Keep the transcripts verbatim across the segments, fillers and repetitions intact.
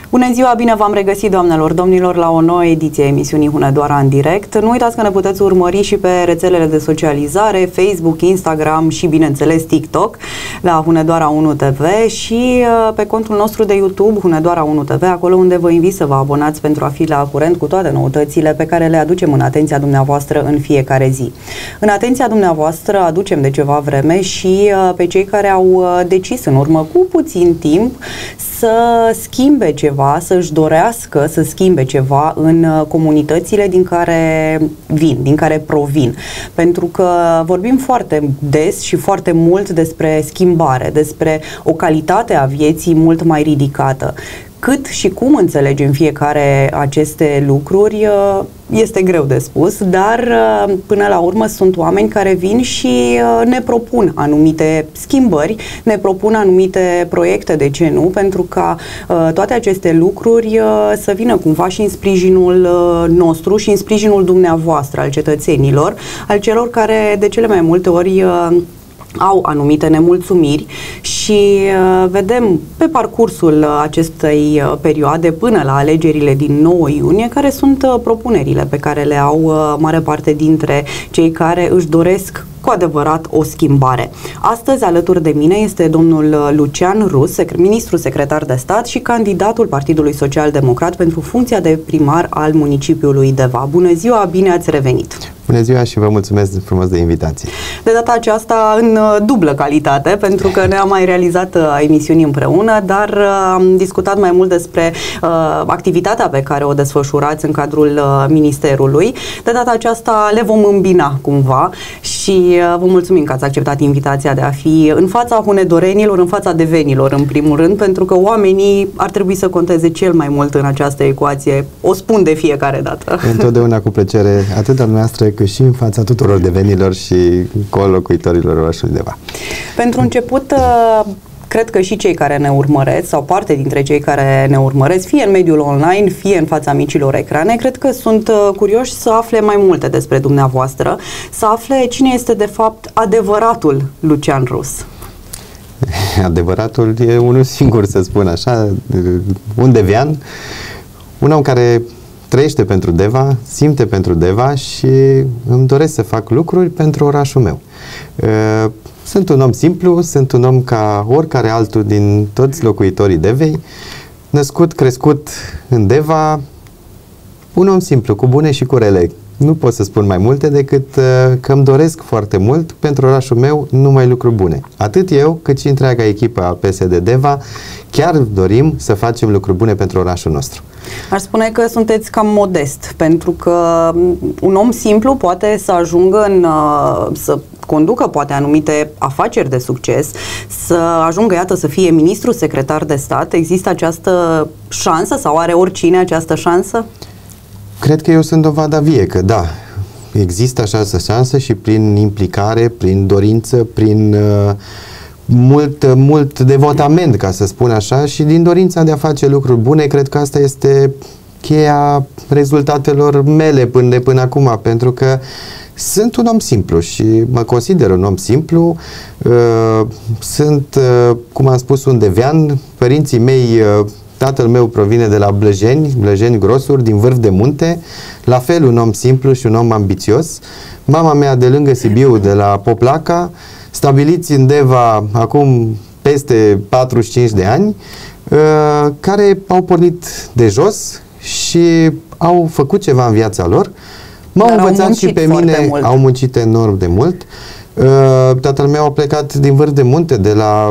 Bună ziua, bine v-am regăsit, doamnelor, domnilor, la o nouă ediție a emisiunii Hunedoara în direct. Nu uitați că ne puteți urmări și pe rețelele de socializare, Facebook, Instagram și, bineînțeles, TikTok, la Hunedoara unu T V și pe contul nostru de YouTube, Hunedoara unu T V, acolo unde vă invit să vă abonați pentru a fi la curent cu toate noutățile pe care le aducem în atenția dumneavoastră în fiecare zi. În atenția dumneavoastră aducem de ceva vreme și pe cei care au decis în urmă cu puțin timp să schimbe ceva, să-și dorească să schimbe ceva în comunitățile din care vin, din care provin. Pentru că vorbim foarte des și foarte mult despre schimbare, despre o calitate a vieții mult mai ridicată. Cât și cum înțelegem fiecare aceste lucruri este greu de spus, dar până la urmă sunt oameni care vin și ne propun anumite schimbări, ne propun anumite proiecte, de ce nu, pentru ca toate aceste lucruri să vină cumva și în sprijinul nostru și în sprijinul dumneavoastră, al cetățenilor, al celor care de cele mai multe ori au anumite nemulțumiri și uh, vedem pe parcursul acestei uh, perioade până la alegerile din nouă iunie care sunt uh, propunerile pe care le au uh, mare parte dintre cei care își doresc cu adevărat o schimbare. Astăzi alături de mine este domnul Lucian Rus, ministru secretar de stat și candidatul Partidului Social Democrat pentru funcția de primar al municipiului Deva. Bună ziua, bine ați revenit! Bună ziua și vă mulțumesc frumos de invitație. De data aceasta în dublă calitate, pentru că ne-am mai realizat emisiuni împreună, dar am discutat mai mult despre uh, activitatea pe care o desfășurați în cadrul uh, Ministerului. De data aceasta le vom îmbina cumva și uh, vă mulțumim că ați acceptat invitația de a fi în fața hunedorenilor, în fața devenilor în primul rând, pentru că oamenii ar trebui să conteze cel mai mult în această ecuație. O spun de fiecare dată. Întotdeauna cu plăcere, atât al noastră cât și în fața tuturor devenilor și co-locuitorilor orașului Deva. Pentru început, cred că și cei care ne urmăresc, sau parte dintre cei care ne urmăresc, fie în mediul online, fie în fața micilor ecrane, cred că sunt curioși să afle mai multe despre dumneavoastră, să afle cine este de fapt adevăratul Lucian Rus. Adevăratul e unul singur, să spun așa, un devean, un om care trăiește pentru Deva, simte pentru Deva și îmi doresc să fac lucruri pentru orașul meu. Sunt un om simplu, sunt un om ca oricare altul din toți locuitorii Devei, născut, crescut în Deva, un om simplu, cu bune și cu rele. Nu pot să spun mai multe decât că îmi doresc foarte mult pentru orașul meu numai lucruri bune. Atât eu, cât și întreaga echipă a P S D Deva, chiar dorim să facem lucruri bune pentru orașul nostru. Aș spune că sunteți cam modest, pentru că un om simplu poate să ajungă în, să conducă poate anumite afaceri de succes, să ajungă, iată, să fie ministru secretar de stat. Există această șansă sau are oricine această șansă? Cred că eu sunt dovada vie că da, există această șansă și prin implicare, prin dorință, prin uh, mult, mult devotament, ca să spun așa, și din dorința de a face lucruri bune, cred că asta este cheia rezultatelor mele până de până acum, pentru că sunt un om simplu și mă consider un om simplu, uh, sunt, uh, cum am spus, un devean, părinții mei, uh, tatăl meu provine de la Blăjeni, Blăjeni Grosuri, din Vârf de Munte, la fel un om simplu și un om ambițios. Mama mea de lângă Sibiu, de la Poplaca, stabiliți în Deva acum peste patruzeci și cinci de ani, care au pornit de jos și au făcut ceva în viața lor. M-au învățat și pe mine, mult. Au muncit enorm de mult. Tatăl meu a plecat din Vârf de Munte, de la,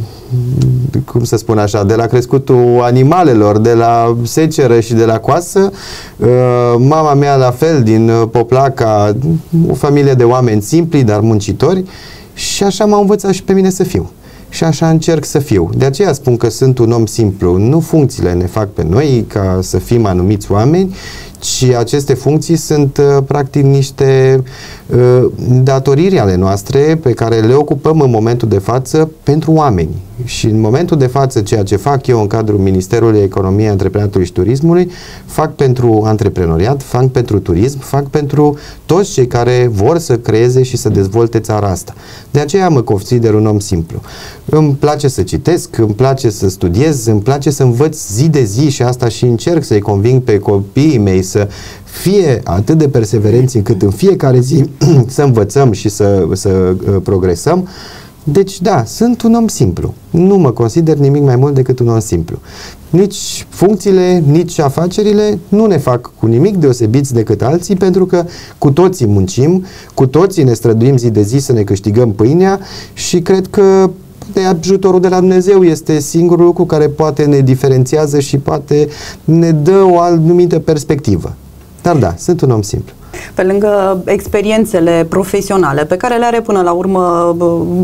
cum să spun așa, de la crescutul animalelor, de la seceră și de la coasă. Mama mea la fel, din Poplaca, o familie de oameni simpli, dar muncitori, și așa m-au învățat și pe mine să fiu. Și așa încerc să fiu. De aceea spun că sunt un om simplu. Nu funcțiile ne fac pe noi ca să fim anumiți oameni, Și aceste funcții sunt uh, practic niște uh, datoriri ale noastre pe care le ocupăm în momentul de față pentru oameni. Și în momentul de față, ceea ce fac eu în cadrul Ministerului Economiei, Antreprenoriatului și Turismului, fac pentru antreprenoriat, fac pentru turism, fac pentru toți cei care vor să creeze și să dezvolte țara asta. De aceea mă consider un om simplu. Îmi place să citesc, îmi place să studiez, îmi place să învăț zi de zi și asta și încerc să-i conving pe copiii mei să fie atât de perseverenți încât în fiecare zi să învățăm și să, să uh, progresăm. Deci, da, sunt un om simplu. Nu mă consider nimic mai mult decât un om simplu. Nici funcțiile, nici afacerile nu ne fac cu nimic deosebiți decât alții, pentru că cu toții muncim, cu toții ne străduim zi de zi să ne câștigăm pâinea și cred că de ajutorul de la Dumnezeu este singurul lucru care poate ne diferențiază și poate ne dă o anumită perspectivă. Dar da, sunt un om simplu. Pe lângă experiențele profesionale pe care le are până la urmă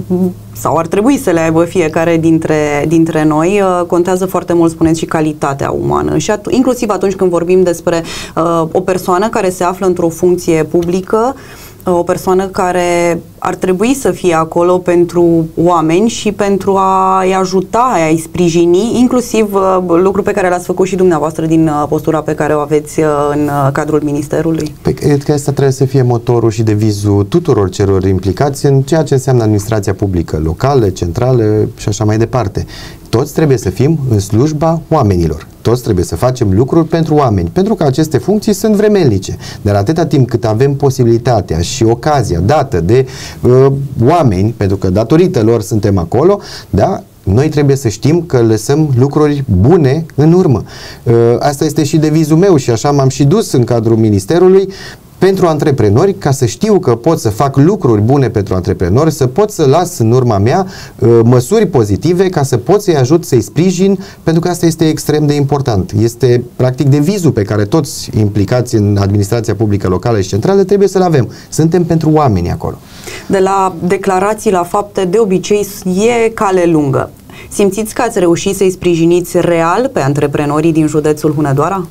sau ar trebui să le aibă fiecare dintre, dintre noi, contează foarte mult, spuneți, și calitatea umană. Și at- inclusiv atunci când vorbim despre uh, o persoană care se află într-o funcție publică, o persoană care ar trebui să fie acolo pentru oameni și pentru a-i ajuta, a-i sprijini, inclusiv uh, lucru pe care l-ați făcut și dumneavoastră din uh, postura pe care o aveți uh, în uh, cadrul Ministerului. Păi, cred că asta trebuie să fie motorul și devizul tuturor celor implicați în ceea ce înseamnă administrația publică, locală, centrală și așa mai departe. Toți trebuie să fim în slujba oamenilor. Toți trebuie să facem lucruri pentru oameni, pentru că aceste funcții sunt vremelnice. Dar atâta timp cât avem posibilitatea și ocazia dată de uh, oameni, pentru că datorită lor suntem acolo, da, noi trebuie să știm că lăsăm lucruri bune în urmă. Uh, asta este și devizul meu și așa m-am și dus în cadrul Ministerului pentru antreprenori, ca să știu că pot să fac lucruri bune pentru antreprenori, să pot să las în urma mea uh, măsuri pozitive, ca să pot să-i ajut, să-i sprijin, pentru că asta este extrem de important. Este practic devizul pe care toți implicați în administrația publică locală și centrală trebuie să-l avem. Suntem pentru oameni acolo. De la declarații la fapte, de obicei e cale lungă. Simțiți că ați reușit să-i sprijiniți real pe antreprenorii din județul Hunedoara?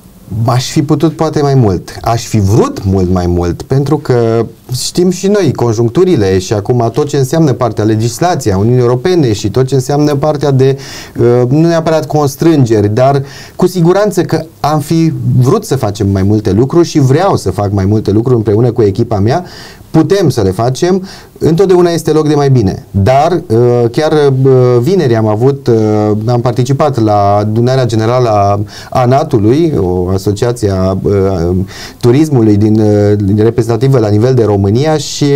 Aș fi putut poate mai mult. Aș fi vrut mult mai mult, pentru că știm și noi conjuncturile și acum tot ce înseamnă partea legislației a Uniunii Europene și tot ce înseamnă partea de, uh, nu neapărat constrângeri, dar cu siguranță că am fi vrut să facem mai multe lucruri și vreau să fac mai multe lucruri împreună cu echipa mea. Putem să le facem, întotdeauna este loc de mai bine. Dar chiar vineri am avut, am participat la adunarea generală a ANAT-ului, o asociație a turismului din, reprezentativă la nivel de România, și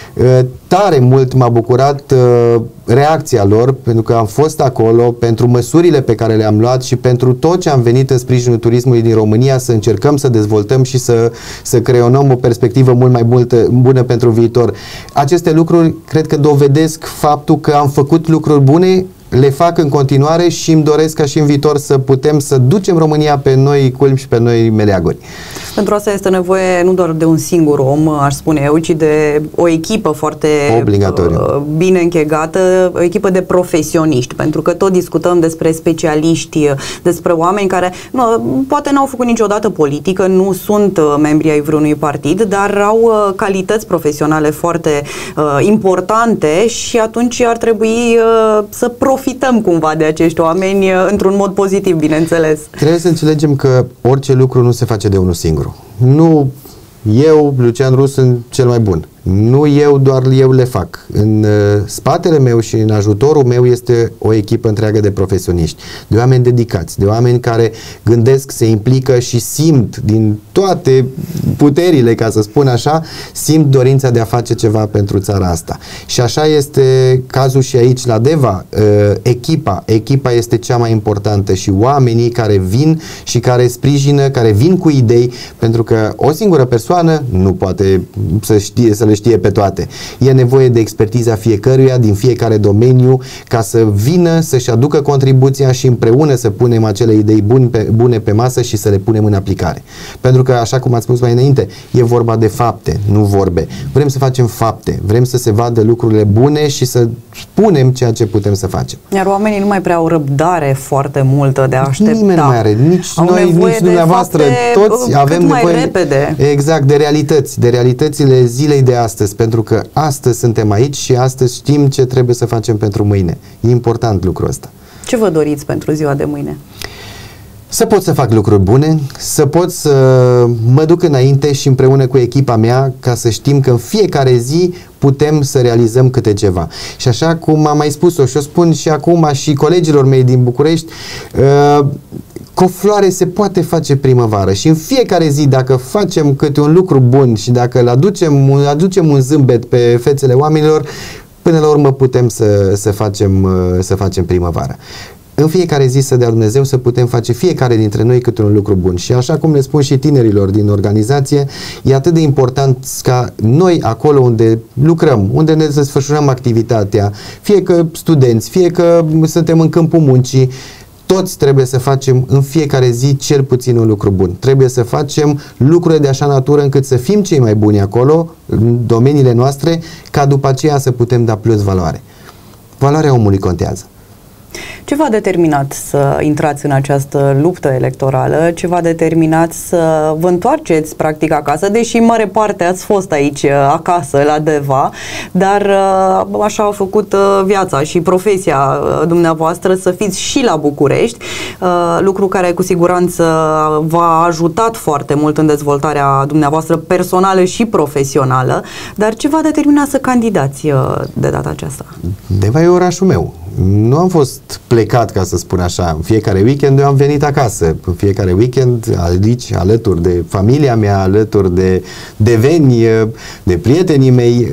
tare mult m-a bucurat reacția lor, pentru că am fost acolo, pentru măsurile pe care le-am luat și pentru tot ce am venit în sprijinul turismului din România, să încercăm să dezvoltăm și să, să creionăm o perspectivă mult mai multă, bună pentru viitor. Aceste lucruri cred că dovedesc faptul că am făcut lucruri bune, le fac în continuare și îmi doresc ca și în viitor să putem să ducem România pe noi culmi și pe noi meleaguri. Pentru asta este nevoie nu doar de un singur om, aș spune eu, ci de o echipă foarte obligatoriu, bine închegată, o echipă de profesioniști, pentru că tot discutăm despre specialiști, despre oameni care nu, poate n-au făcut niciodată politică, nu sunt membri ai vreunui partid, dar au calități profesionale foarte uh, importante și atunci ar trebui uh, să profităm cumva de acești oameni uh, într-un mod pozitiv, bineînțeles. Trebuie să înțelegem că orice lucru nu se face de unul singur. Nu eu, Lucian Rus, sunt cel mai bun. Nu eu, doar eu le fac. În uh, spatele meu și în ajutorul meu este o echipă întreagă de profesioniști, de oameni dedicați, de oameni care gândesc, se implică și simt din toate puterile, ca să spun așa, simt dorința de a face ceva pentru țara asta. Și așa este cazul și aici la Deva. Uh, echipa, echipa este cea mai importantă și oamenii care vin și care sprijină, care vin cu idei, pentru că o singură persoană nu poate să știe, să le le știe pe toate. E nevoie de expertiza fiecăruia din fiecare domeniu ca să vină să-și aducă contribuția și împreună să punem acele idei bune pe, bune pe masă și să le punem în aplicare. Pentru că, așa cum ați spus mai înainte, e vorba de fapte, nu vorbe. Vrem să facem fapte, vrem să se vadă lucrurile bune și să spunem ceea ce putem să facem. Iar oamenii nu mai prea au răbdare foarte multă de a aștepta. Nimeni nu mai are, nici au noi, nici dumneavoastră, toți avem mai nevoie repede. Exact, de realități, de realitățile zilei de astăzi, pentru că astăzi suntem aici și astăzi știm ce trebuie să facem pentru mâine. E important lucrul ăsta. Ce vă doriți pentru ziua de mâine? Să pot să fac lucruri bune, să pot să mă duc înainte și împreună cu echipa mea ca să știm că în fiecare zi putem să realizăm câte ceva. Și așa cum am mai spus-o și o spun și acum și colegilor mei din București, uh, cu o floare se poate face primăvară și în fiecare zi dacă facem câte un lucru bun și dacă îl aducem, aducem un zâmbet pe fețele oamenilor, până la urmă putem să, să, facem, să facem primăvară. În fiecare zi să dea Dumnezeu să putem face fiecare dintre noi câte un lucru bun. Și așa cum le spun și tinerilor din organizație, e atât de important ca noi acolo unde lucrăm, unde ne desfășurăm activitatea, fie că studenți, fie că suntem în câmpul muncii, toți trebuie să facem în fiecare zi cel puțin un lucru bun. Trebuie să facem lucruri de așa natură încât să fim cei mai buni acolo, în domeniile noastre, ca după aceea să putem da plus valoare. Valoarea omului contează. Ce v-a determinat să intrați în această luptă electorală? Ce v-a determinat să vă întoarceți practic acasă? Deși în mare parte ați fost aici acasă la Deva, dar așa a făcut viața și profesia dumneavoastră să fiți și la București, lucru care cu siguranță v-a ajutat foarte mult în dezvoltarea dumneavoastră personală și profesională. Dar ce v-a determinat să candidați de data aceasta? Deva e orașul meu. Nu am fost plecat, ca să spun așa. În fiecare weekend eu am venit acasă. În fiecare weekend aici, alături de familia mea, alături de deveni, de prietenii mei.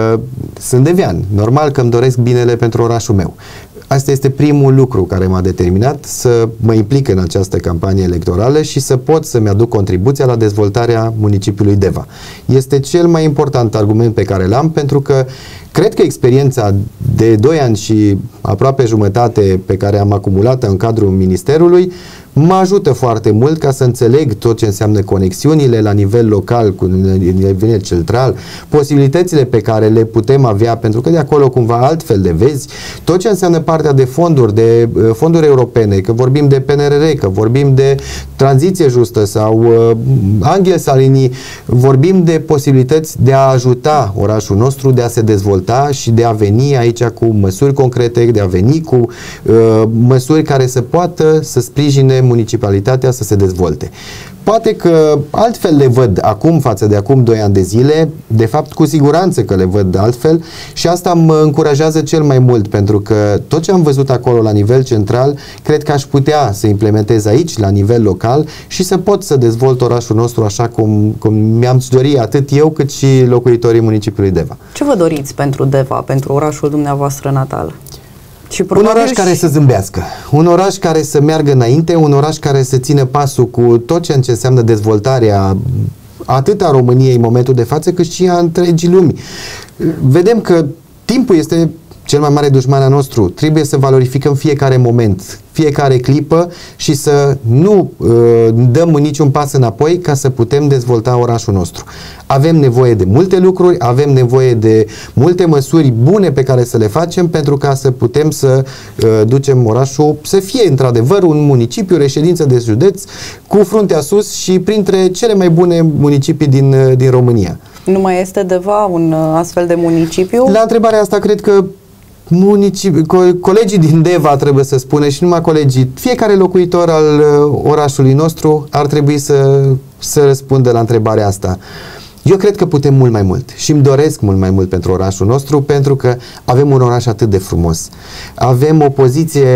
Sunt devean. Normal că îmi doresc binele pentru orașul meu. Asta este primul lucru care m-a determinat să mă implic în această campanie electorală și să pot să-mi aduc contribuția la dezvoltarea municipiului Deva. Este cel mai important argument pe care l-am, pentru că cred că experiența de doi ani și aproape jumătate pe care am acumulat în cadrul Ministerului mă ajută foarte mult ca să înțeleg tot ce înseamnă conexiunile la nivel local, cu nivel central, posibilitățile pe care le putem avea, pentru că de acolo cumva altfel le vezi, tot ce înseamnă partea de fonduri, de uh, fonduri europene, că vorbim de P N R R, că vorbim de tranziție justă sau uh, Angel Salini, vorbim de posibilități de a ajuta orașul nostru, de a se dezvolta și de a veni aici cu măsuri concrete, de a veni cu uh, măsuri care să poată să sprijine municipalitatea să se dezvolte. Poate că altfel le văd acum față de acum doi ani de zile, de fapt cu siguranță că le văd altfel și asta mă încurajează cel mai mult, pentru că tot ce am văzut acolo la nivel central, cred că aș putea să implementez aici la nivel local și să pot să dezvolt orașul nostru așa cum, cum mi-am dori atât eu cât și locuitorii municipiului Deva. Ce vă doriți pentru Deva, pentru orașul dumneavoastră natal? Și un oraș și... care să zâmbească, un oraș care să meargă înainte, un oraș care să țină pasul cu tot ce înseamnă dezvoltarea atât a României în momentul de față, cât și a întregii lumi. Vedem că timpul este cel mai mare dușman al nostru. Trebuie să valorificăm fiecare moment, fiecare clipă și să nu uh, dăm niciun pas înapoi ca să putem dezvolta orașul nostru. Avem nevoie de multe lucruri, avem nevoie de multe măsuri bune pe care să le facem pentru ca să putem să uh, ducem orașul să fie într-adevăr un municipiu, reședință de județ, cu fruntea sus și printre cele mai bune municipii din, uh, din România. Nu mai este Deva un uh, astfel de municipiu? La întrebarea asta cred că Municipi, co colegii din Deva trebuie să spună și numai colegii, fiecare locuitor al uh, orașului nostru ar trebui să, să răspundă la întrebarea asta. Eu cred că putem mult mai mult și îmi doresc mult mai mult pentru orașul nostru, pentru că avem un oraș atât de frumos. Avem o poziție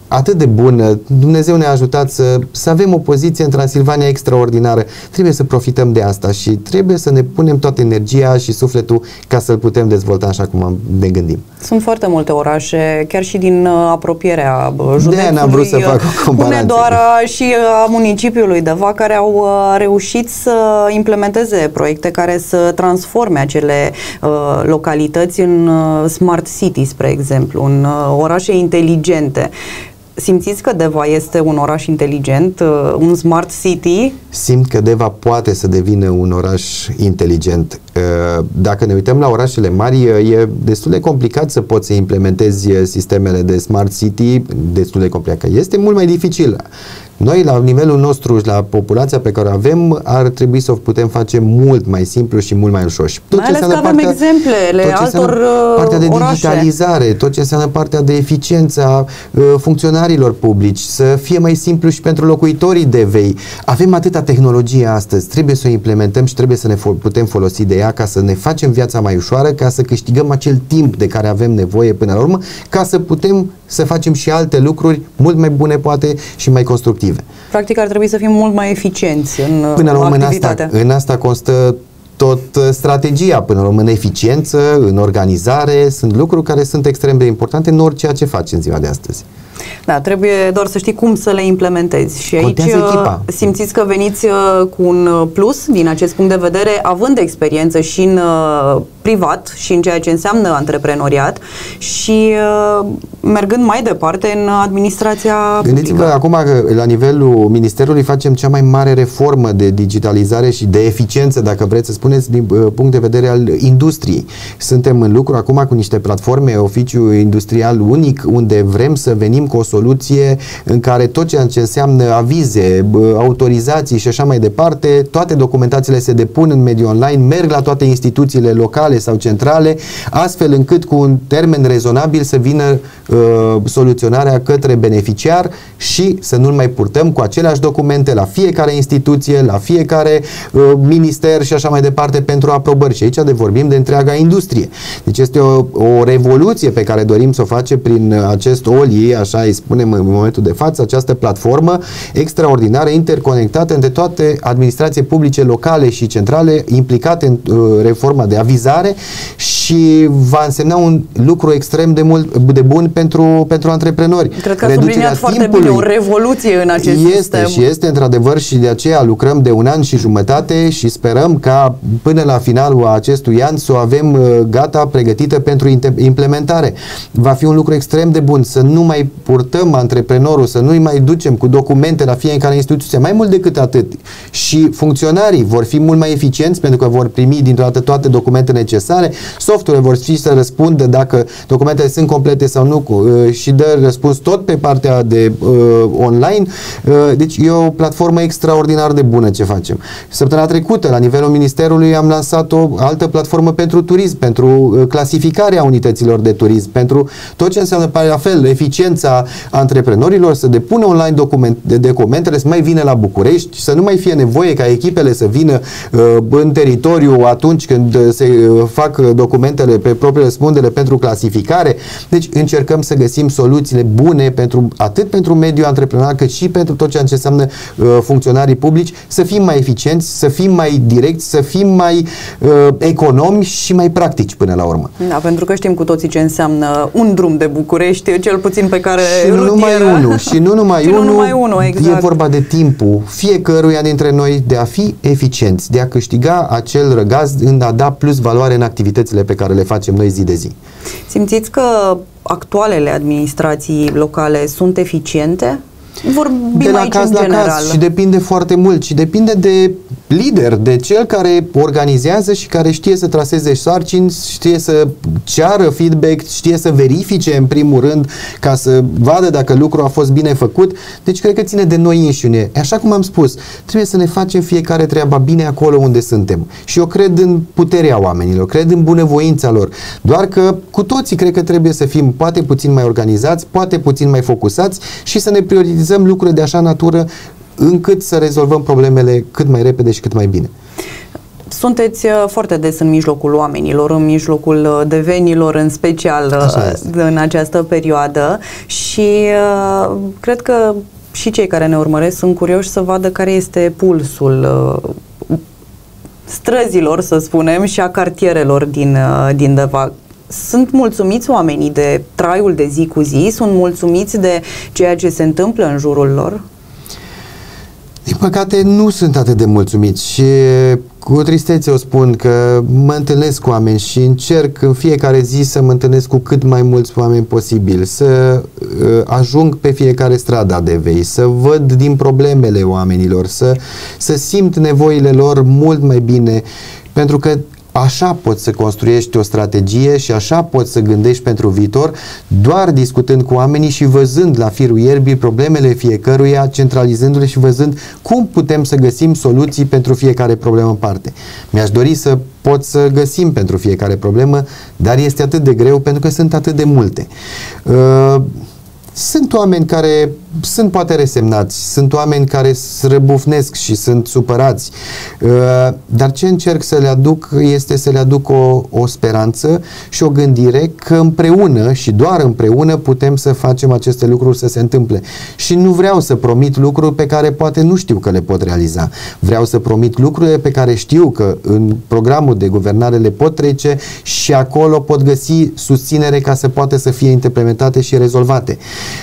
atât de bună, Dumnezeu ne-a ajutat să, să avem o poziție în Transilvania extraordinară. Trebuie să profităm de asta și trebuie să ne punem toată energia și sufletul ca să-l putem dezvolta așa cum ne gândim. Sunt foarte multe orașe, chiar și din apropierea județului, de-aia n-am vrut să fac o comparație. Hunedoara și a municipiului Deva, care au reușit să implementeze proiecte care să transforme acele uh, localități în uh, smart city, spre exemplu, în uh, orașe inteligente. Simțiți că Deva este un oraș inteligent, un smart city? Simt că Deva poate să devină un oraș inteligent. Dacă ne uităm la orașele mari, e destul de complicat să poți să implementezi sistemele de smart city, destul de complicat. Este mult mai dificil. Noi, la nivelul nostru și la populația pe care o avem, ar trebui să o putem face mult mai simplu și mult mai ușor. Tot mai ales că avem partea, exemplele altor partea de orașe. digitalizare, tot ce înseamnă partea de eficiența uh, funcționarilor publici, să fie mai simplu și pentru locuitorii Devei. Avem atâta tehnologie astăzi, trebuie să o implementăm și trebuie să ne fol- putem folosi de ea ca să ne facem viața mai ușoară, ca să câștigăm acel timp de care avem nevoie până la urmă, ca să putem să facem și alte lucruri mult mai bune, poate, și mai constructive. Practic ar trebui să fim mult mai eficienți în până la urmă, activitatea. În asta, în asta constă tot strategia, până la urmă, în eficiență, în organizare. Sunt lucruri care sunt extrem de importante în orice ce faci în ziua de astăzi. Da, trebuie doar să știi cum să le implementezi și Contează aici echipa. Simțiți că veniți cu un plus din acest punct de vedere, având experiență și în privat și în ceea ce înseamnă antreprenoriat și mergând mai departe în administrația Gândiți-vă acum că la nivelul Ministerului facem cea mai mare reformă de digitalizare și de eficiență, dacă vreți să spuneți, din punct de vedere al industriei. Suntem în lucru acum cu niște platforme, oficiu industrial unic, unde vrem să venim cu o soluție în care tot ceea ce înseamnă avize, autorizații și așa mai departe, toate documentațiile se depun în mediul online, merg la toate instituțiile locale sau centrale, astfel încât cu un termen rezonabil să vină uh, soluționarea către beneficiar și să nu-l mai purtăm cu aceleași documente la fiecare instituție, la fiecare uh, minister și așa mai departe pentru aprobări. Și aici de vorbim de întreaga industrie. Deci este o, o revoluție pe care dorim să o facem prin acest O L I, așa îi spunem în momentul de față, această platformă extraordinară, interconectată între toate administrații publice locale și centrale implicate în uh, reforma de avizare și va însemna un lucru extrem de mult de bun pentru, pentru antreprenori. Cred că a subliniat foarte bine o revoluție în acest este, sistem. Și este într-adevăr și de aceea lucrăm de un an și jumătate și sperăm ca până la finalul acestui an să o avem uh, gata, pregătită pentru implementare. Va fi un lucru extrem de bun, să nu mai purtăm antreprenorul, să nu-i mai ducem cu documente la fiecare instituție, mai mult decât atât. Și funcționarii vor fi mult mai eficienți pentru că vor primi dintr-o dată toate documentele necesare, softurile vor fi să răspundă dacă documentele sunt complete sau nu uh, și dă răspuns tot pe partea de uh, online. Uh, deci e o platformă extraordinar de bună ce facem. Săptămâna trecută, la nivelul Ministerului, am lansat o altă platformă pentru turism, pentru uh, clasificarea unităților de turism, pentru tot ce înseamnă la fel, eficiența antreprenorilor, să depună online document, de documentele, să mai vină la București, să nu mai fie nevoie ca echipele să vină uh, în teritoriu atunci când se uh, fac documentele pe proprie răspundere pentru clasificare. Deci încercăm să găsim soluțiile bune pentru, atât pentru mediul antreprenorial, cât și pentru tot ce înseamnă uh, funcționarii publici, să fim mai eficienți, să fim mai direcți, să fim mai uh, economi și mai practici până la urmă. Da, pentru că știm cu toții ce înseamnă un drum de București, cel puțin pe care și nu numai unul, și nu numai și unul, nu numai unul, exact. E vorba de timpul fiecăruia dintre noi de a fi eficienți, de a câștiga acel răgaz în a da plus valoare în activitățile pe care le facem noi zi de zi. Simțiți că actualele administrații locale sunt eficiente? Vorbim de la aici caz în la general. caz și depinde foarte mult și depinde de lider, de cel care organizează și care știe să traseze sarcini, știe să ceară feedback, știe să verifice în primul rând ca să vadă dacă lucrul a fost bine făcut. Deci cred că ține de noi înșine. Așa cum am spus, trebuie să ne facem fiecare treaba bine acolo unde suntem. Și eu cred în puterea oamenilor, cred în bunăvoința lor. Doar că cu toții cred că trebuie să fim poate puțin mai organizați, poate puțin mai focusați și să ne prioritizăm lucrurile de așa natură încât să rezolvăm problemele cât mai repede și cât mai bine. sunteți foarte des în mijlocul oamenilor, în mijlocul devenilor, în special în această perioadă și uh, cred că și cei care ne urmăresc sunt curioși să vadă care este pulsul uh, străzilor, să spunem, și a cartierelor din, uh, din Deva. Sunt mulțumiți oamenii de traiul de zi cu zi? Sunt mulțumiți de ceea ce se întâmplă în jurul lor? Din păcate nu sunt atât de mulțumiți și cu tristețe o spun că mă întâlnesc cu oameni și încerc în fiecare zi să mă întâlnesc cu cât mai mulți oameni posibil, să uh, ajung pe fiecare stradă a Devei, să văd din problemele oamenilor, să, să simt nevoile lor mult mai bine, pentru că așa poți să construiești o strategie și așa poți să gândești pentru viitor, doar discutând cu oamenii și văzând la firul ierbii problemele fiecăruia, centralizându-le și văzând cum putem să găsim soluții pentru fiecare problemă în parte. Mi-aș dori să pot să găsim pentru fiecare problemă, dar este atât de greu pentru că sunt atât de multe. Uh, Sunt oameni care sunt poate resemnați, sunt oameni care se răbufnesc și sunt supărați, dar ce încerc să le aduc este să le aduc o, o speranță și o gândire că împreună și doar împreună putem să facem aceste lucruri să se întâmple. Și nu vreau să promit lucruri pe care poate nu știu că le pot realiza. Vreau să promit lucrurile pe care știu că în programul de guvernare le pot trece și acolo pot găsi susținere ca să poată să fie implementate și rezolvate.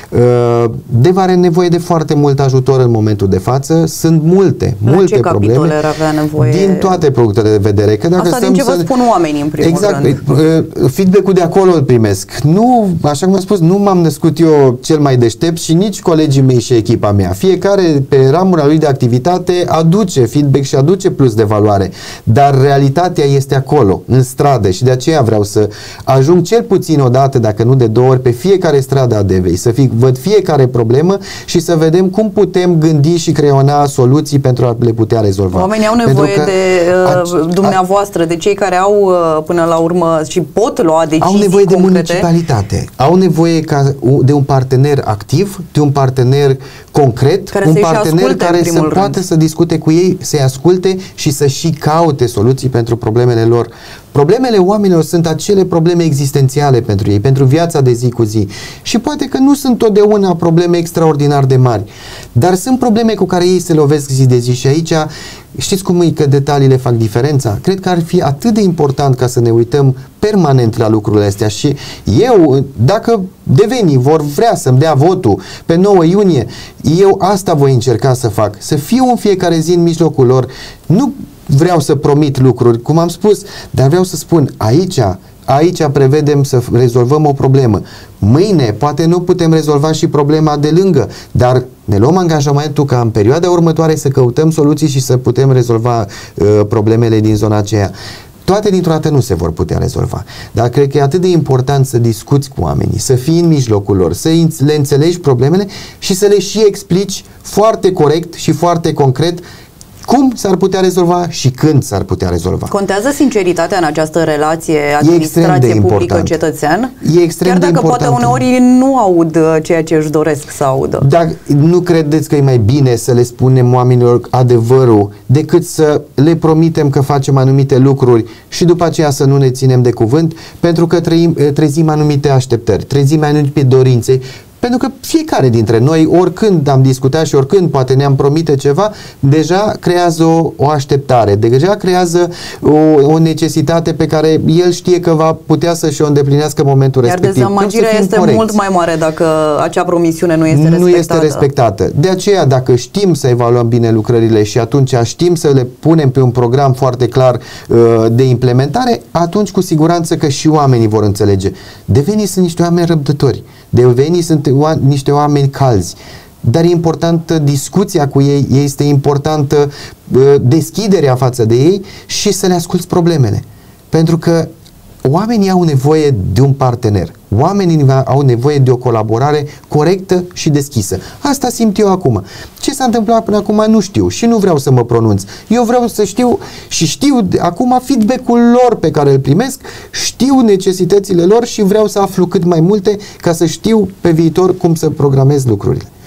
Deva are nevoie de foarte mult ajutor în momentul de față. Sunt multe, La multe ce probleme. capitole ar avea nevoie? Din toate punctele de vedere. Că dacă Asta din ce vă să... spun oamenii în primul exact, rând. Feedback-ul de acolo îl primesc. Nu, așa cum am spus, nu m-am născut eu cel mai deștept și nici colegii mei și echipa mea. Fiecare pe ramura lui de activitate aduce feedback și aduce plus de valoare. Dar realitatea este acolo, în stradă, și de aceea vreau să ajung cel puțin o dată, dacă nu de două ori, pe fiecare stradă a Devei, să fi, văd fiecare problemă și să vedem cum putem gândi și creiona soluții pentru a le putea rezolva. Oamenii au nevoie de uh, dumneavoastră, de cei care au uh, până la urmă și pot lua decizii au nevoie concrete. de municipalitate, au nevoie ca, de un partener activ, de un partener concret, care un să partener care să rând. poată să discute cu ei, să-i asculte și să și caute soluții pentru problemele lor. Problemele oamenilor sunt acele probleme existențiale pentru ei, pentru viața de zi cu zi. Și poate că nu sunt totdeauna probleme extraordinar de mari, dar sunt probleme cu care ei se lovesc zi de zi și aici, știți cum e că detaliile fac diferența? Cred că ar fi atât de important ca să ne uităm permanent la lucrurile astea și eu, dacă devenii vor vrea să-mi dea votul pe nouă iunie, eu asta voi încerca să fac, să fiu în fiecare zi în mijlocul lor. Nu vreau să promit lucruri, cum am spus, dar vreau să spun, aici, aici prevedem să rezolvăm o problemă. Mâine poate nu putem rezolva și problema de lângă, dar ne luăm angajamentul ca în perioada următoare să căutăm soluții și să putem rezolva uh, problemele din zona aceea. Toate dintr-o dată nu se vor putea rezolva, dar cred că e atât de important să discuți cu oamenii, să fii în mijlocul lor, să le înțelegi problemele și să le și explici foarte corect și foarte concret cum s-ar putea rezolva și când s-ar putea rezolva. Contează sinceritatea în această relație administrație publică-cetățean? E extrem Chiar de dacă important. poate uneori nu aud ceea ce își doresc să audă. Dar nu credeți că e mai bine să le spunem oamenilor adevărul decât să le promitem că facem anumite lucruri și după aceea să nu ne ținem de cuvânt, pentru că trăim, trezim anumite așteptări, trezim anumite dorințe. Pentru că fiecare dintre noi, oricând am discutat și oricând poate ne-am promite ceva, deja creează o, o așteptare, deja creează o, o necesitate pe care el știe că va putea să-și o îndeplinească în momentul Iar respectiv. Iar dezamăgirea este corecți. mult mai mare dacă acea promisiune nu este respectată. Nu este respectată. De aceea, dacă știm să evaluăm bine lucrările și atunci știm să le punem pe un program foarte clar uh, de implementare, atunci cu siguranță că și oamenii vor înțelege. Devenii sunt niște oameni răbdători. Devenii sunt niște oameni calzi, dar e importantă discuția cu ei, este importantă uh, deschiderea față de ei și să le asculți problemele. Pentru că oamenii au nevoie de un partener, oamenii au nevoie de o colaborare corectă și deschisă. Asta simt eu acum. Ce s-a întâmplat până acum nu știu și nu vreau să mă pronunț. Eu vreau să știu și știu acum feedback-ul lor pe care îl primesc, știu necesitățile lor și vreau să aflu cât mai multe ca să știu pe viitor cum să programez lucrurile.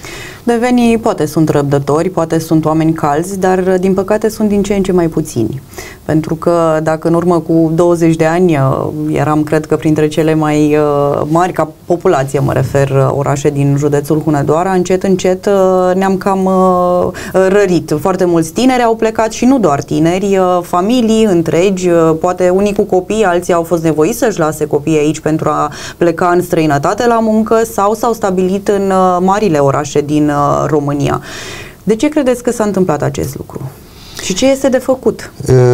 Devenii poate sunt răbdători, poate sunt oameni calzi, dar din păcate sunt din ce în ce mai puțini. Pentru că dacă în urmă cu douăzeci de ani eram, cred că, printre cele mai mari, ca populație mă refer, orașe din județul Hunedoara, încet, încet ne-am cam rărit. Foarte mulți tineri au plecat și nu doar tineri, familii întregi, poate unii cu copii, alții au fost nevoiți să-și lase copiii aici pentru a pleca în străinătate la muncă sau s-au stabilit în marile orașe din România. De ce credeți că s-a întâmplat acest lucru? Și ce este de făcut?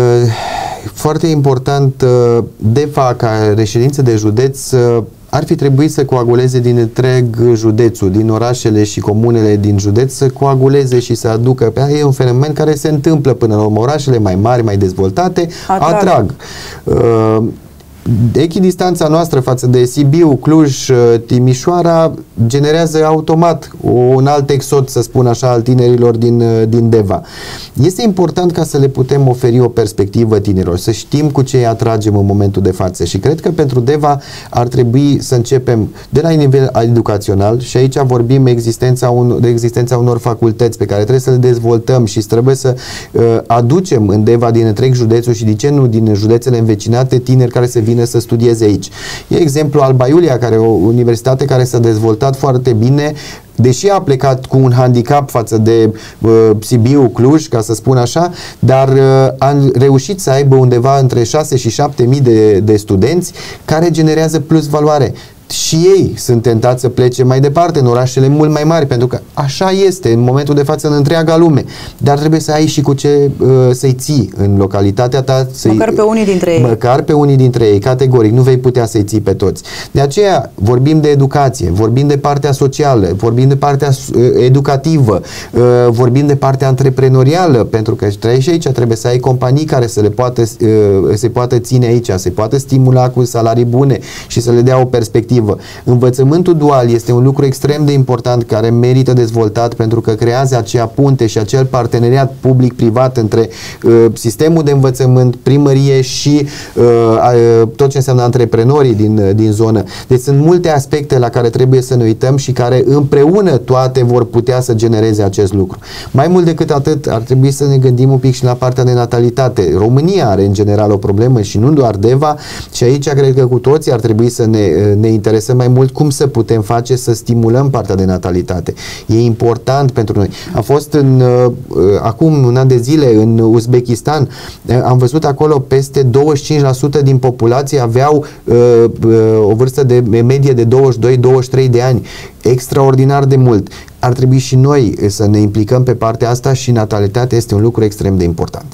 Foarte important, D E V A ca reședință de județ ar fi trebuit să coaguleze din întreg județul, din orașele și comunele din județ, să coaguleze și să aducă. E un fenomen care se întâmplă până la urmă. Orașele mai mari, mai dezvoltate, atrag. atrag. Uh, Echidistanța noastră față de Sibiu, Cluj, Timișoara generează automat un alt exod, să spun așa, al tinerilor din, din D E V A. Este important ca să le putem oferi o perspectivă tinerilor, să știm cu ce îi atragem în momentul de față și cred că pentru D E V A ar trebui să începem de la nivel educațional și aici vorbim existența un, de existența unor facultăți pe care trebuie să le dezvoltăm și trebuie să uh, aducem în D E V A din întreg județul și de ce nu din județele învecinate tineri care să vină să studieze aici. E exemplu Alba Iulia, care e o universitate care s-a dezvoltat foarte bine, deși a plecat cu un handicap față de uh, Sibiu, Cluj, ca să spun așa, dar uh, a reușit să aibă undeva între șase și șapte mii de, de studenți care generează plus valoare. Și ei sunt tentați să plece mai departe în orașele mult mai mari, pentru că așa este în momentul de față în întreaga lume. Dar trebuie să ai și cu ce uh, să-i ții în localitatea ta. Măcar pe unii dintre ei. Măcar pe unii dintre ei, categoric. Nu vei putea să-i ții pe toți. De aceea vorbim de educație, vorbim de partea socială, vorbim de partea uh, educativă, uh, vorbim de partea antreprenorială, pentru că și aici trebuie să ai companii care să le poată, uh, se poată ține aici, se poată stimula cu salarii bune și să le dea o perspectivă. Învățământul dual este un lucru extrem de important care merită dezvoltat pentru că creează acea punte și acel parteneriat public-privat între uh, sistemul de învățământ, primărie și uh, uh, tot ce înseamnă antreprenorii din, uh, din zonă. Deci sunt multe aspecte la care trebuie să ne uităm și care împreună toate vor putea să genereze acest lucru. Mai mult decât atât, ar trebui să ne gândim un pic și la partea de natalitate. România are în general o problemă și nu doar D E V A și aici cred că cu toții ar trebui să ne, ne interesăm mai mult cum să putem face să stimulăm partea de natalitate. E important pentru noi. A fost în, uh, acum un an de zile în Uzbekistan, uh, am văzut acolo peste douăzeci și cinci la sută din populație aveau uh, uh, o vârstă de medie de douăzeci și doi douăzeci și trei de ani. Extraordinar de mult. Ar trebui și noi să ne implicăm pe partea asta și natalitatea este un lucru extrem de important.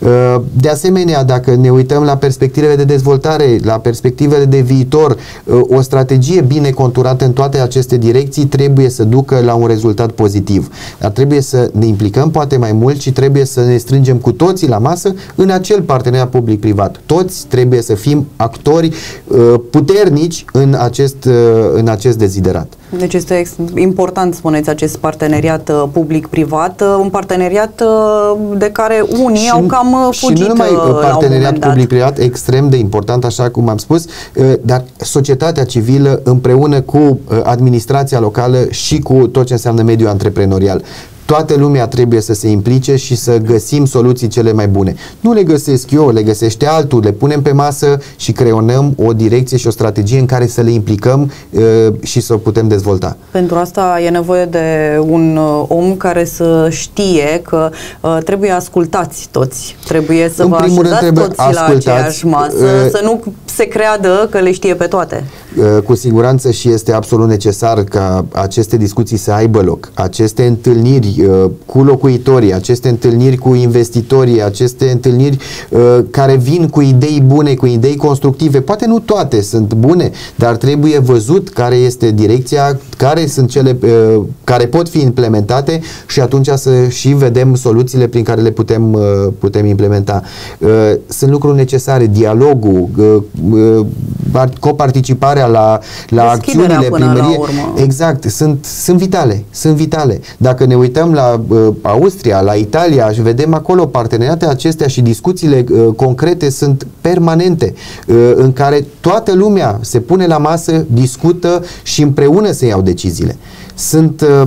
De asemenea, dacă ne uităm la perspectivele de dezvoltare, la perspectivele de viitor, o strategie bine conturată în toate aceste direcții trebuie să ducă la un rezultat pozitiv. Dar trebuie să ne implicăm poate mai mult și trebuie să ne strângem cu toții la masă în acel parteneriat public-privat. Toți trebuie să fim actori puternici în acest, în acest deziderat. Deci este important, spuneți, acest parteneriat uh, public-privat, uh, un parteneriat uh, de care unii și, au cam uh, fugit. Și nu numai uh, parteneriat public-privat, extrem de important, așa cum am spus, uh, dar societatea civilă împreună cu uh, administrația locală și cu tot ce înseamnă mediul antreprenorial. Toată lumea trebuie să se implice și să găsim soluții cele mai bune. Nu le găsesc eu, le găsește altul, le punem pe masă și creionăm o direcție și o strategie în care să le implicăm uh, și să o putem dezvolta. Pentru asta e nevoie de un uh, om care să știe că uh, trebuie ascultați toți. Trebuie să în vă așezați rând, toți la aceeași masă, uh, să nu se creadă că le știe pe toate. Uh, cu siguranță și este absolut necesar ca aceste discuții să aibă loc. Aceste întâlniri cu locuitorii, aceste întâlniri cu investitorii, aceste întâlniri uh, care vin cu idei bune, cu idei constructive. Poate nu toate sunt bune, dar trebuie văzut care este direcția, care sunt cele uh, care pot fi implementate și atunci să și vedem soluțiile prin care le putem, uh, putem implementa. Uh, sunt lucruri necesare, dialogul, uh, uh, coparticiparea la, la acțiunile primăriei. Exact, sunt, sunt vitale, sunt vitale. Dacă ne uităm la uh, Austria, la Italia și vedem acolo parteneriatele acestea și discuțiile uh, concrete sunt permanente, uh, în care toată lumea se pune la masă, discută și împreună se iau deciziile. Sunt uh,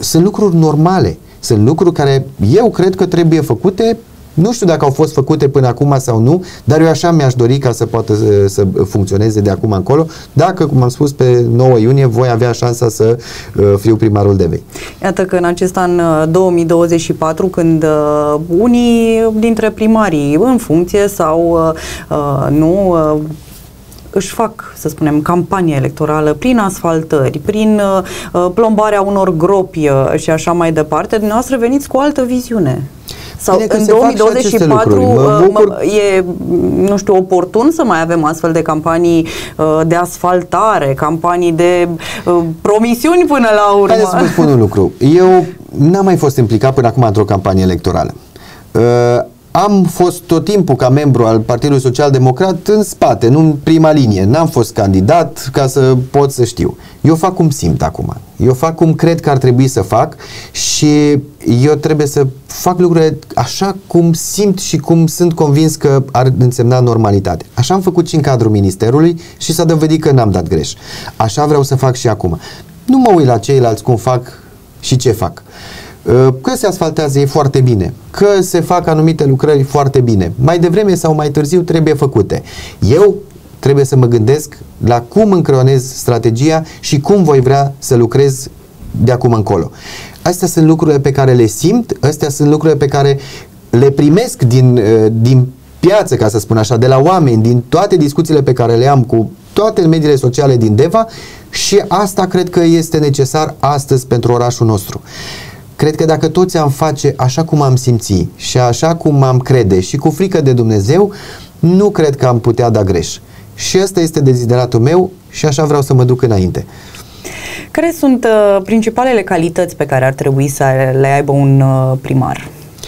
sunt lucruri normale, sunt lucruri care eu cred că trebuie făcute. Nu știu dacă au fost făcute până acum sau nu, dar eu așa mi-aș dori ca să poată să, să funcționeze de acum încolo, dacă, cum am spus, pe nouă iunie voi avea șansa să uh, fiu primarul Devei. Iată că în acest an două mii douăzeci și patru, când uh, unii dintre primarii în funcție sau uh, nu uh, își fac, să spunem, campanie electorală prin asfaltări, prin uh, plombarea unor gropi uh, și așa mai departe, dumneavoastră veniți cu o altă viziune. Sau Bine, în două mii douăzeci și patru mă bucur... e, nu știu, oportun să mai avem astfel de campanii uh, de asfaltare, campanii de uh, promisiuni până la urmă. Haideți să vă spun un lucru. Eu n-am mai fost implicat până acum într-o campanie electorală. Uh, Am fost tot timpul ca membru al Partidului Social Democrat în spate, nu în prima linie. N-am fost candidat ca să pot să știu. Eu fac cum simt acum. Eu fac cum cred că ar trebui să fac și eu trebuie să fac lucrurile așa cum simt și cum sunt convins că ar însemna normalitate. Așa am făcut și în cadrul Ministerului și s-a dovedit că n-am dat greș. Așa vreau să fac și acum. Nu mă uit la ceilalți cum fac și ce fac. Că se asfaltează e foarte bine, că se fac anumite lucrări foarte bine. Mai devreme sau mai târziu trebuie făcute. Eu trebuie să mă gândesc la cum încreionez strategia și cum voi vrea să lucrez de acum încolo. Astea sunt lucrurile pe care le simt, astea sunt lucrurile pe care le primesc din, din piață, ca să spun așa, de la oameni, din toate discuțiile pe care le am cu toate mediile sociale din Deva și asta cred că este necesar astăzi pentru orașul nostru. Cred că dacă toți am face așa cum am simțit și așa cum am crede și cu frică de Dumnezeu, nu cred că am putea da greș. Și ăsta este dezideratul meu și așa vreau să mă duc înainte. Care sunt uh, principalele calități pe care ar trebui să le aibă un uh, primar?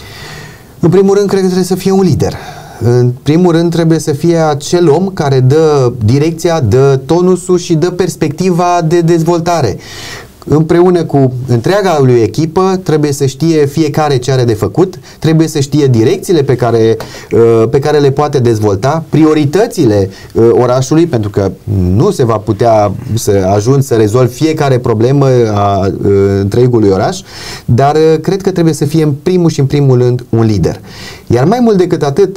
În primul rând, cred că trebuie să fie un lider. În primul rând, trebuie să fie acel om care dă direcția, dă tonusul și dă perspectiva de dezvoltare. Împreună cu întreaga lui echipă trebuie să știe fiecare ce are de făcut, trebuie să știe direcțiile pe care, pe care le poate dezvolta, prioritățile orașului, pentru că nu se va putea să ajungi să rezolvi fiecare problemă a întregului oraș, dar cred că trebuie să fie în primul și în primul rând un lider. Iar mai mult decât atât,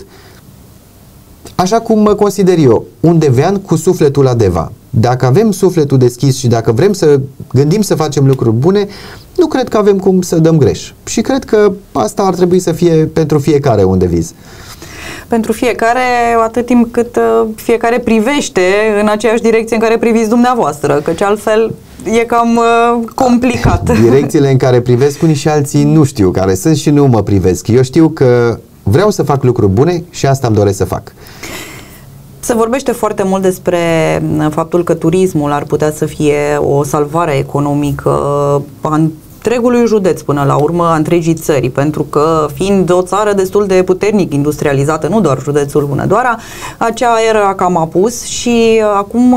așa cum mă consider eu, un devean cu sufletul la Deva. Dacă avem sufletul deschis și dacă vrem să gândim să facem lucruri bune, nu cred că avem cum să dăm greș. Și cred că asta ar trebui să fie pentru fiecare un deviz. Pentru fiecare, atât timp cât fiecare privește în aceeași direcție în care priviți dumneavoastră, căci altfel e cam uh, complicat. Direcțiile în care privesc unii și alții nu știu care sunt și nu mă privesc. Eu știu că vreau să fac lucruri bune și asta îmi doresc să fac. Se vorbește foarte mult despre faptul că turismul ar putea să fie o salvare economică a întregului județ, până la urmă a întregii țări, pentru că fiind o țară destul de puternic industrializată, nu doar județul Hunedoara, acea era cam apus și acum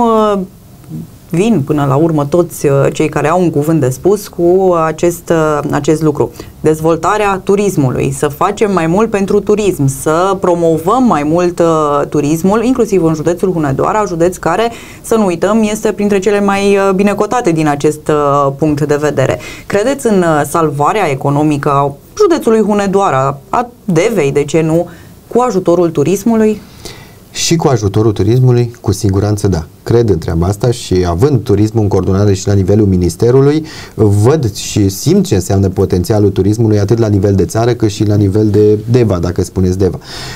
vin până la urmă toți cei care au un cuvânt de spus cu acest, acest lucru. Dezvoltarea turismului, să facem mai mult pentru turism, să promovăm mai mult uh, turismul, inclusiv în județul Hunedoara, județ care, să nu uităm, este printre cele mai uh, bine cotate din acest uh, punct de vedere. Credeți în uh, salvarea economică a județului Hunedoara, a Devei, de ce nu, cu ajutorul turismului? Și cu ajutorul turismului, cu siguranță da. Cred în treaba asta și având turismul în coordonare și la nivelul Ministerului, văd și simt ce înseamnă potențialul turismului atât la nivel de țară cât și la nivel de Deva, dacă spuneți Deva.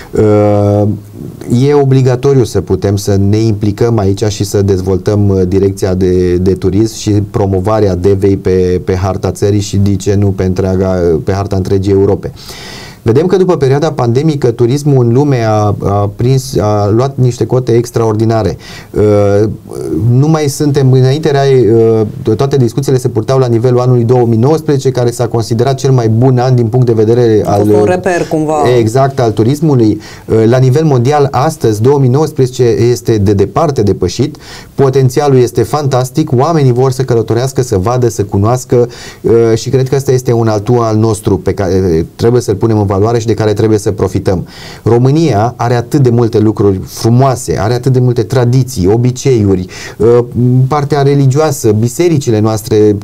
E obligatoriu să putem să ne implicăm aici și să dezvoltăm direcția de, de turism și promovarea Devei pe, pe harta țării și de ce nu pe, întreaga, pe harta întregii Europe. Vedem că după perioada pandemică turismul în lume a, a, prins, a luat niște cote extraordinare. Uh, nu mai suntem, înainte era, uh, toate discuțiile se purtau la nivelul anului două mii nouăsprezece, care s-a considerat cel mai bun an din punct de vedere al, un reper, cumva. Exact, al turismului. Uh, la nivel mondial, astăzi, două mii nouăsprezece este de departe depășit, potențialul este fantastic, oamenii vor să călătorească, să vadă, să cunoască uh, și cred că ăsta este un altul al nostru pe care trebuie să-l punem în valoare și de care trebuie să profităm. România are atât de multe lucruri frumoase, are atât de multe tradiții, obiceiuri, partea religioasă, bisericile noastre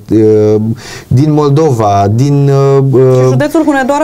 din Moldova, din... Și județul Hunedoara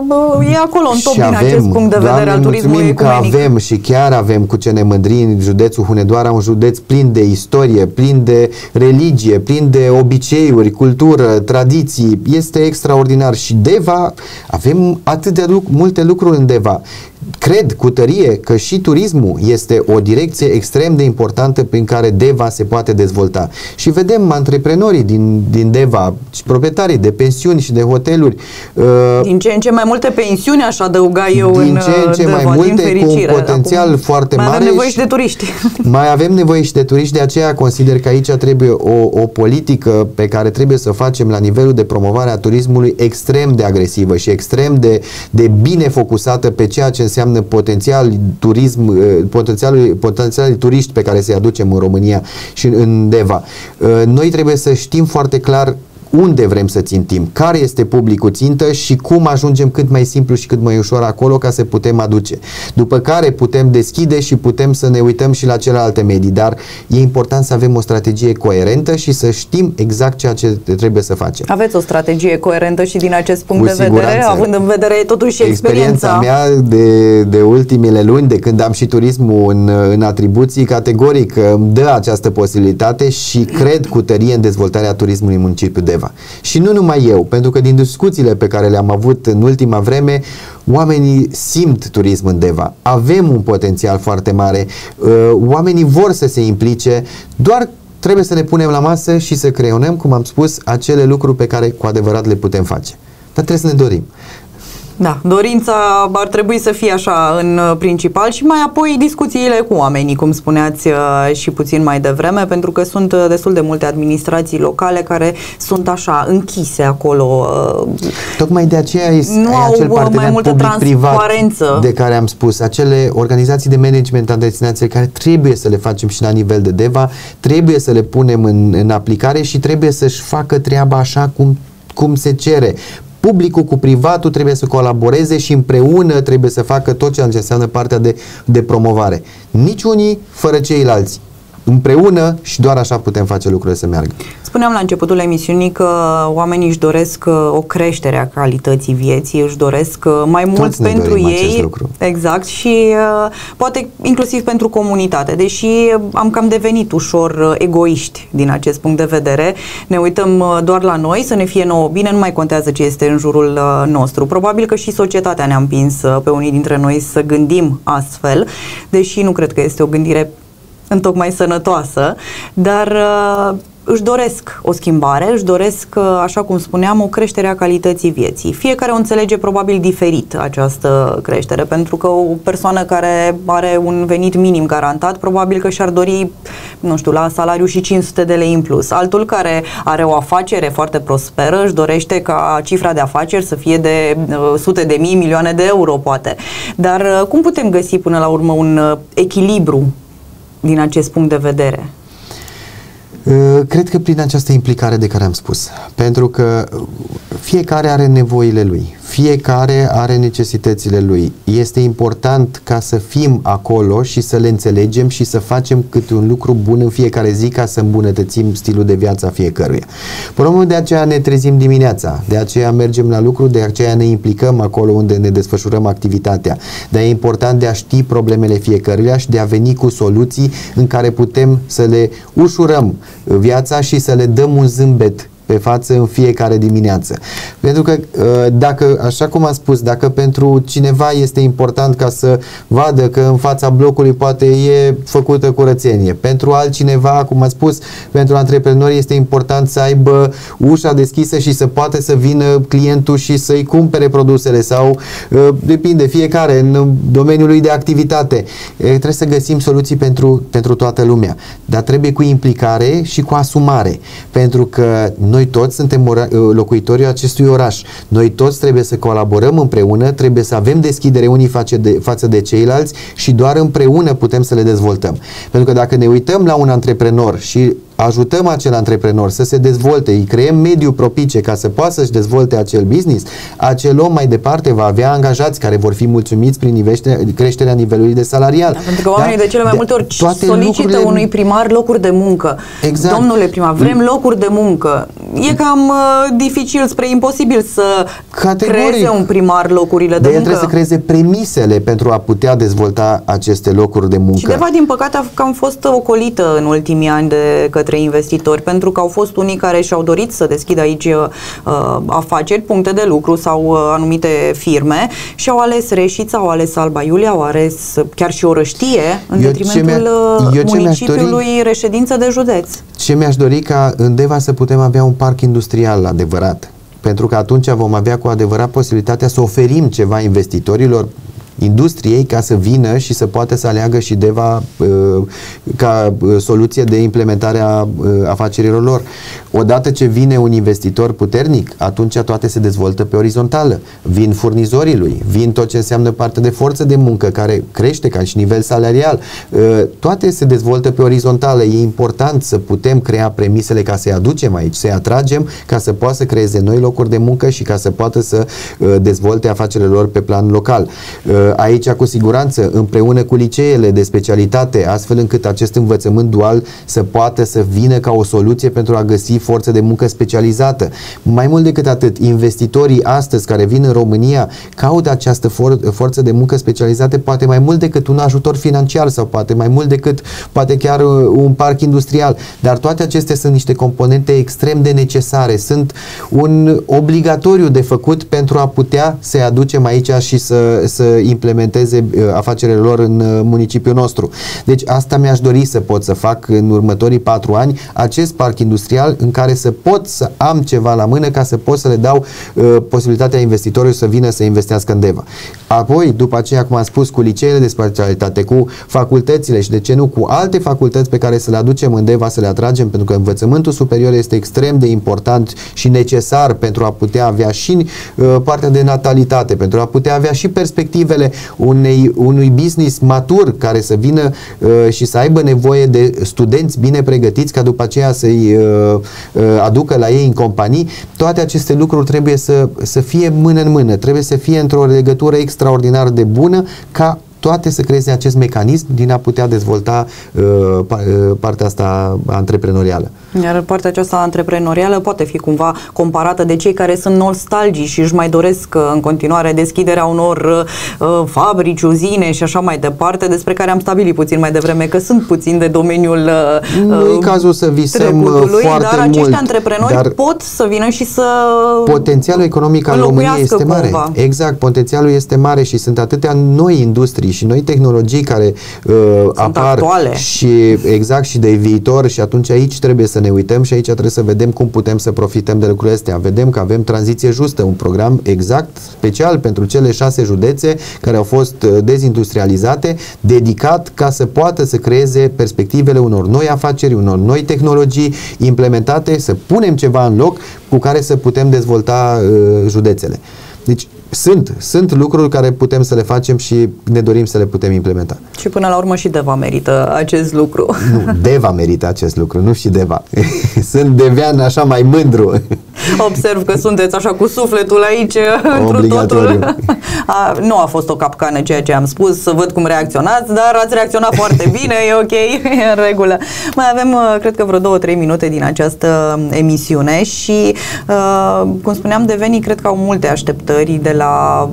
e acolo în top din avem, acest punct de vedere al turismului ecumenic. Că avem și chiar avem cu ce ne mândrim județul Hunedoara, un județ plin de istorie, plin de religie, plin de obiceiuri, cultură, tradiții. Este extraordinar. Și Deva, avem atât de luc- multe lucruri în Deva. Cred cu tărie că și turismul este o direcție extrem de importantă prin care Deva se poate dezvolta. Și vedem antreprenorii din, din Deva, și proprietarii de pensiuni și de hoteluri. Din ce în ce mai multe pensiuni, aș adăuga eu, din în ce în ce Deva, mai multe, cu un potențial Acum, foarte mai mare. Mai avem nevoie și de turiști. Mai avem nevoie și de turiști, de aceea consider că aici trebuie o, o politică pe care trebuie să o facem la nivelul de promovare a turismului extrem de agresivă și extrem de, de bine focusată pe ceea ce înseamnă potențial turism, potențialul, potențialul turiști pe care să-i aducem în România și în Deva. Noi trebuie să știm foarte clar unde vrem să țintim, care este publicul țintă și cum ajungem cât mai simplu și cât mai ușor acolo ca să putem aduce. După care putem deschide și putem să ne uităm și la celelalte medii, dar e important să avem o strategie coerentă și să știm exact ceea ce trebuie să facem. Aveți o strategie coerentă și din acest punct Cu de siguranță. vedere, având în vedere totuși experiența. Experiența mea de, de ultimele luni, de când am și turismul în, în atribuții, categoric îmi dă această posibilitate și cred cu tărie în dezvoltarea turismului în municipiul Deva. Și nu numai eu, pentru că din discuțiile pe care le-am avut în ultima vreme, oamenii simt turism în Deva. Avem un potențial foarte mare, oamenii vor să se implice, doar trebuie să ne punem la masă și să creionăm, cum am spus, acele lucruri pe care cu adevărat le putem face. Dar trebuie să ne dorim. Da, dorința ar trebui să fie așa în principal și mai apoi discuțiile cu oamenii, cum spuneați și puțin mai devreme, pentru că sunt destul de multe administrații locale care sunt așa închise acolo. Tocmai de aceea este nu acel au parteneriat mai multă public-privat de care am spus, acele organizații de management a destinației care trebuie să le facem și la nivel de Deva, trebuie să le punem în, în aplicare și trebuie să-și facă treaba așa cum, cum se cere. Publicul cu privatul trebuie să colaboreze și împreună trebuie să facă tot ce înseamnă partea de, de promovare. Nici unii fără ceilalți. Împreună și doar așa putem face lucrurile să meargă. Spuneam la începutul emisiunii că oamenii își doresc o creștere a calității vieții, își doresc mai mult Toți pentru ei, exact, și uh, poate inclusiv pentru comunitate, deși am cam devenit ușor egoiști din acest punct de vedere, ne uităm doar la noi, să ne fie nouă bine, nu mai contează ce este în jurul nostru. Probabil că și societatea ne-a împins pe unii dintre noi să gândim astfel, deși nu cred că este o gândire întocmai sănătoasă, dar uh, își doresc o schimbare, își doresc, uh, așa cum spuneam, o creștere a calității vieții. Fiecare o înțelege probabil diferit această creștere, pentru că o persoană care are un venit minim garantat, probabil că și-ar dori, nu știu, la salariu și cinci sute de lei în plus. Altul care are o afacere foarte prosperă își dorește ca cifra de afaceri să fie de uh, sute de mii, milioane de euro, poate. Dar uh, cum putem găsi până la urmă un uh, echilibru din acest punct de vedere? Cred că prin această implicare de care am spus, pentru că fiecare are nevoile lui, fiecare are necesitățile lui. Este important ca să fim acolo și să le înțelegem și să facem câte un lucru bun în fiecare zi ca să îmbunătățim stilul de viață a fiecăruia. Până de aceea ne trezim dimineața, de aceea mergem la lucru, de aceea ne implicăm acolo unde ne desfășurăm activitatea. Dar e important de a ști problemele fiecăruia și de a veni cu soluții în care putem să le ușurăm viața și să le dăm un zâmbet pe față în fiecare dimineață. Pentru că dacă, așa cum am spus, dacă pentru cineva este important ca să vadă că în fața blocului poate e făcută curățenie, pentru altcineva, cum am spus, pentru antreprenori este important să aibă ușa deschisă și să poată să vină clientul și să-i cumpere produsele sau depinde, fiecare în domeniul lui de activitate. Trebuie să găsim soluții pentru, pentru toată lumea, dar trebuie cu implicare și cu asumare, pentru că noi toți suntem locuitorii acestui oraș. Noi toți trebuie să colaborăm împreună, trebuie să avem deschidere unii față de, față de ceilalți și doar împreună putem să le dezvoltăm. Pentru că dacă ne uităm la un antreprenor și ajutăm acel antreprenor să se dezvolte, îi creăm mediul propice ca să poată să-și dezvolte acel business, acel om mai departe va avea angajați care vor fi mulțumiți prin creșterea nivelului de salarial. Da, pentru că oamenii da? de cele mai multe ori solicită lucrurile... unui primar locuri de muncă. Exact. Domnule primar, vrem locuri de muncă. E cam uh, dificil spre imposibil să Categoric. creeze un primar locurile de, de muncă. El trebuie să creeze premisele pentru a putea dezvolta aceste locuri de muncă. Cineva, din păcate, a cam fost ocolită în ultimii ani de către investitori, pentru că au fost unii care și-au dorit să deschidă aici uh, afaceri, puncte de lucru sau uh, anumite firme și au ales Reșița, au ales Alba Iulia, au ales chiar și Orăștie în eu detrimentul municipiului reședință de județ. Ce mi-aș dori ca în Deva să putem avea un parc industrial adevărat, pentru că atunci vom avea cu adevărat posibilitatea să oferim ceva investitorilor, industriei, ca să vină și să poată să aleagă și Deva uh, ca uh, soluție de implementare a uh, afacerilor lor. Odată ce vine un investitor puternic, atunci toate se dezvoltă pe orizontală. Vin furnizorii lui, vin tot ce înseamnă partea de forță de muncă, care crește ca și nivel salarial. Uh, toate se dezvoltă pe orizontală. E important să putem crea premisele ca să-i aducem aici, să-i atragem, ca să poată să creeze noi locuri de muncă și ca să poată să uh, dezvolte afacerile lor pe plan local. Uh, Aici, cu siguranță, împreună cu liceele de specialitate, astfel încât acest învățământ dual să poată să vină ca o soluție pentru a găsi forță de muncă specializată. Mai mult decât atât, investitorii astăzi care vin în România caută această for forță de muncă specializată, poate mai mult decât un ajutor financiar sau poate mai mult decât poate chiar un parc industrial. Dar toate acestea sunt niște componente extrem de necesare, sunt un obligatoriu de făcut pentru a putea să-i aducem aici și să, să implementeze uh, afacerile lor în uh, municipiul nostru. Deci asta mi-aș dori să pot să fac în următorii patru ani, acest parc industrial în care să pot să am ceva la mână ca să pot să le dau uh, posibilitatea investitorilor să vină să investească în Deva. Apoi, după aceea, cum am spus, cu liceele de specialitate, cu facultățile și de ce nu, cu alte facultăți pe care să le aducem în Deva, să le atragem, pentru că învățământul superior este extrem de important și necesar pentru a putea avea și uh, partea de natalitate, pentru a putea avea și perspectivele unei, unui business matur care să vină uh, și să aibă nevoie de studenți bine pregătiți ca după aceea să-i uh, uh, aducă la ei în companii. Toate aceste lucruri trebuie să, să fie mână în mână, trebuie să fie într-o legătură extraordinar de bună ca toate să creeze acest mecanism din a putea dezvolta uh, partea asta antreprenorială. Iar partea aceasta antreprenorială poate fi cumva comparată de cei care sunt nostalgici și își mai doresc în continuare deschiderea unor uh, fabrici, uzine și așa mai departe, despre care am stabilit puțin mai devreme că sunt puțin de domeniul uh, nu e cazul să visăm foarte dar acești mult, antreprenori dar pot să vină și să potențialul economic al României este mare. Cumva. Exact, potențialul este mare și sunt atâtea noi industrii și noi tehnologii care uh, apar actuale. Și exact și de viitor și atunci aici trebuie să ne uităm și aici trebuie să vedem cum putem să profităm de lucrurile astea. Vedem că avem tranziție justă, un program exact special pentru cele șase județe care au fost dezindustrializate, dedicat ca să poată să creeze perspectivele unor noi afaceri, unor noi tehnologii implementate, să punem ceva în loc cu care să putem dezvolta uh, județele. Deci sunt, sunt lucruri care putem să le facem și ne dorim să le putem implementa. Și până la urmă și Deva merită acest lucru. Nu, Deva merită acest lucru, nu și Deva. Sunt devean așa mai mândru. Observ că sunteți așa cu sufletul aici întru totul. A, nu a fost o capcană ceea ce am spus, să văd cum reacționați, dar ați reacționat foarte bine, e ok, e în regulă. Mai avem, cred că vreo două, trei minute din această emisiune și, cum spuneam, devenii cred că au multe așteptări de la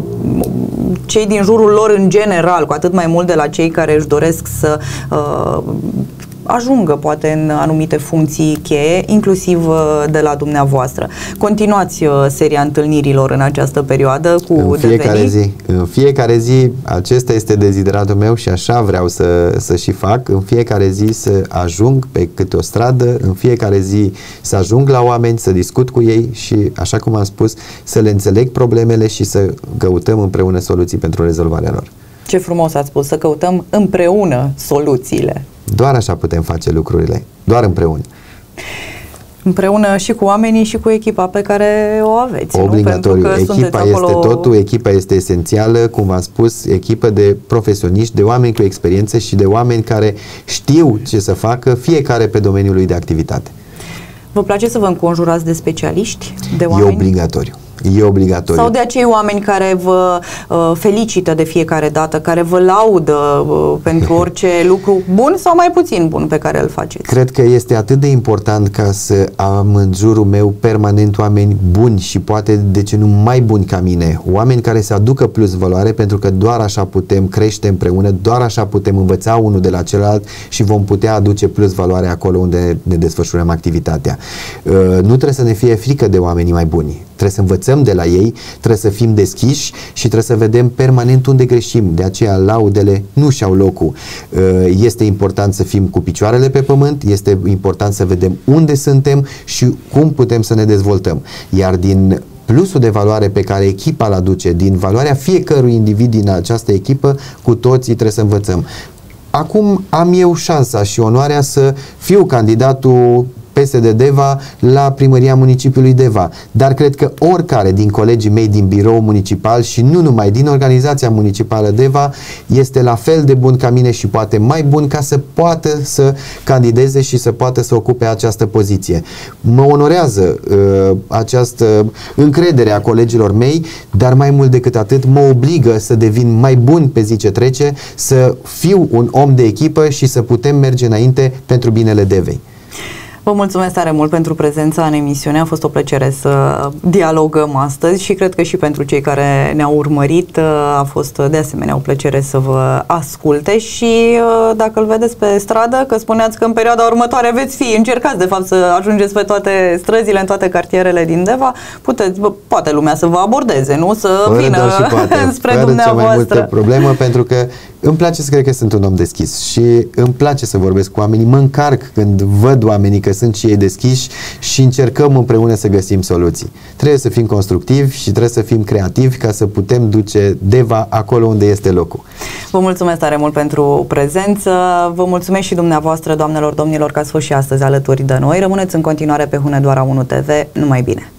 cei din jurul lor în general, cu atât mai mult de la cei care își doresc să uh, ajungă poate în anumite funcții cheie, inclusiv de la dumneavoastră. Continuați seria întâlnirilor în această perioadă cu în fiecare devenii. zi. În fiecare zi, acesta este dezideratul meu și așa vreau să, să și fac. În fiecare zi să ajung pe câte o stradă, în fiecare zi să ajung la oameni, să discut cu ei și, așa cum am spus, să le înțeleg problemele și să căutăm împreună soluții pentru rezolvarea lor. Ce frumos ați spus, să căutăm împreună soluțiile. Doar așa putem face lucrurile, doar împreună. Împreună și cu oamenii și cu echipa pe care o aveți. Obligatoriu. Nu? Echipa este acolo... totul, echipa este esențială, cum v-am spus, echipă de profesioniști, de oameni cu experiență și de oameni care știu ce să facă, fiecare pe domeniul lui de activitate. Vă place să vă înconjurați de specialiști, de oameni? E obligatoriu. E obligatoriu. Sau de acei oameni care vă uh, felicită de fiecare dată, care vă laudă uh, pentru orice lucru bun sau mai puțin bun pe care îl faceți? Cred că este atât de important ca să am în jurul meu permanent oameni buni și poate, de ce nu, mai buni ca mine. Oameni care să aducă plus valoare, pentru că doar așa putem crește împreună, doar așa putem învăța unul de la celălalt și vom putea aduce plus valoare acolo unde ne desfășurăm activitatea. Uh, nu trebuie să ne fie frică de oamenii mai buni. Trebuie să învățăm de la ei, trebuie să fim deschiși și trebuie să vedem permanent unde greșim. De aceea laudele nu și-au locul. Este important să fim cu picioarele pe pământ, este important să vedem unde suntem și cum putem să ne dezvoltăm. Iar din plusul de valoare pe care echipa îl aduce, din valoarea fiecărui individ din această echipă, cu toții trebuie să învățăm. Acum am eu șansa și onoarea să fiu candidatul P S D Deva la primăria municipiului Deva, dar cred că oricare din colegii mei din birou municipal și nu numai din organizația municipală Deva este la fel de bun ca mine și poate mai bun ca să poată să candideze și să poată să ocupe această poziție. Mă onorează uh, această încredere a colegilor mei, dar mai mult decât atât mă obligă să devin mai bun pe zi ce trece, să fiu un om de echipă și să putem merge înainte pentru binele Devei. Vă mulțumesc tare mult pentru prezența în emisiune, a fost o plăcere să dialogăm astăzi și cred că și pentru cei care ne-au urmărit a fost de asemenea o plăcere să vă asculte și dacă îl vedeți pe stradă, că spuneați că în perioada următoare veți fi, încercați de fapt să ajungeți pe toate străzile, în toate cartierele din Deva, puteți, poate lumea să vă abordeze, nu? Să fără vină poate, spre fără dumneavoastră. Cea mai multă problemă, pentru că îmi place să cred că sunt un om deschis și îmi place să vorbesc cu oamenii, mă încarc când văd oamenii că sunt și ei deschiși și încercăm împreună să găsim soluții. Trebuie să fim constructivi și trebuie să fim creativi ca să putem duce Deva acolo unde este locul. Vă mulțumesc tare mult pentru prezență, vă mulțumesc și dumneavoastră, doamnelor, domnilor, că ați fost și astăzi alături de noi. Rămâneți în continuare pe Hunedoara unu T V, numai bine!